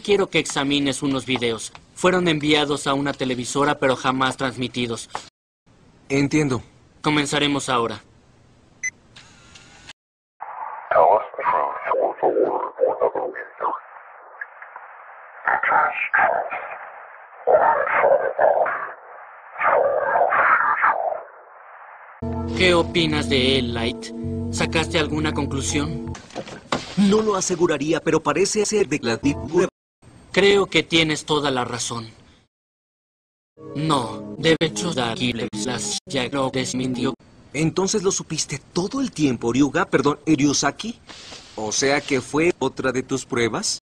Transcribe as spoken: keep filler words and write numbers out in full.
Quiero que examines unos videos. Fueron enviados a una televisora, pero jamás transmitidos. Entiendo. Comenzaremos ahora. ¿Qué opinas de él, Light? ¿Sacaste alguna conclusión? No lo aseguraría, pero parece ser de la Deep Web. Creo que tienes toda la razón. No, de hecho, las ya lo desmintió. Entonces lo supiste todo el tiempo, Ryuga, perdón, Ryusaki. O sea que fue otra de tus pruebas.